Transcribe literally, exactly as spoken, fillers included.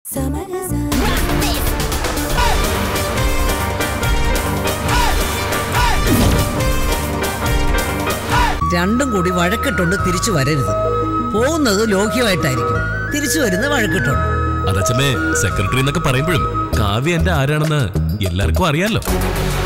രണ്ടും കൂടി വഴക്കിട്ടുണ്ട് തിരിച്ചു വരരുത്. പോകുന്നത് ലോഹ്യമായിട്ടായിരിക്കും, തിരിച്ചു വരുന്ന വഴക്കിട്ടുണ്ട്. അതച്ചമ്മേ, സെക്രട്ടറി എന്നൊക്കെ പറയുമ്പോഴും കാവ്യ എന്റെ ആരാണെന്ന് എല്ലാവർക്കും അറിയാലോ.